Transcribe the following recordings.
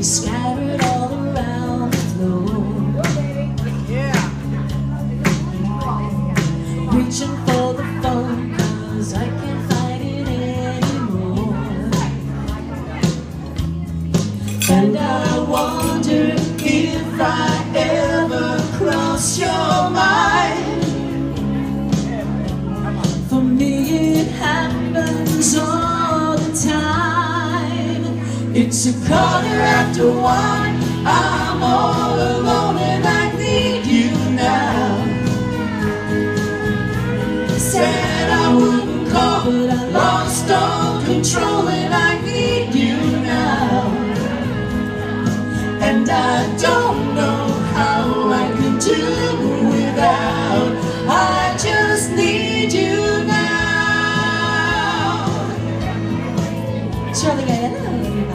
scattered all around the floor. Reaching for the phone, 'cause I can't fight it anymore. And I wonder if I ever cross your mind. For me it happens all the time. It's 1:15, I'm all alone and I need you now. Said I wouldn't call, but I lost all control and I need you now. And I don't know how I can do without. I just need you now. Surely I know.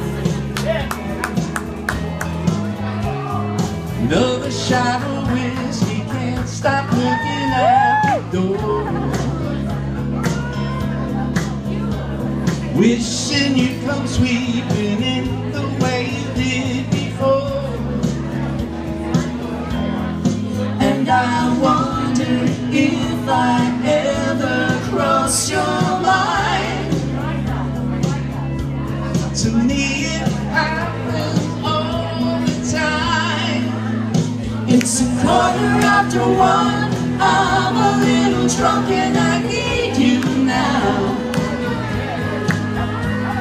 Another shot of whiskey, can't stop looking out the door. Wishing you'd come sweeping in the way you did before. And I wonder if I ever cross your mind. To me it happens all the time. It's 1:15, I'm a little drunk and I need you now.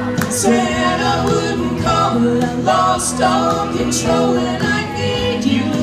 Said I wouldn't call, but I lost all control and I need you